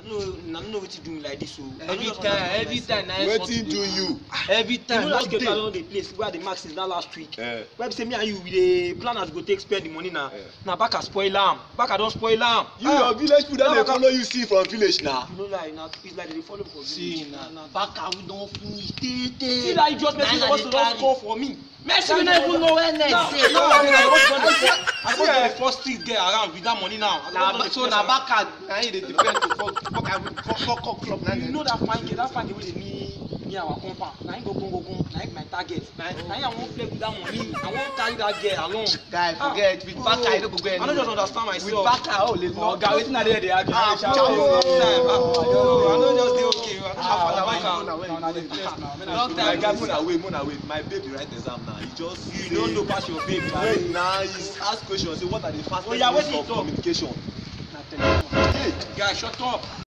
I don't know what to do me like this. So Every time. Wetin do you? Every time. You know last What girl day? along the place where the max is that last week. Eh. Where be say me and you we dey plan as we go take spend the money now. Yeah. Now back at spoil am. Back I don spoil am. You your village people don Now dey follow you see from village na. You know like na it's like they dey follow for See, village. na Baka we don finish. See that you just make me want to don score for me. Messi we no even know where next dey. I go the first street get around with that money now. So na Baka na him dey depend to fuck club na. You know that fine girl wey dey near our compound. Na him go na him my target. Na him I wan play with that money. I wan carry that girl along. Guy forget with Baka you no go go anywhere. I no just understand myself. With Baka oh le no. Oga wetin I dey argue. I no just dey okay. Long My time guy no mona wait my baby write exam now he just You no know pass your babe. wait na he ask question say what are the fastest Oh, yeah, ways wetin he of talk? communication. Guy shut up.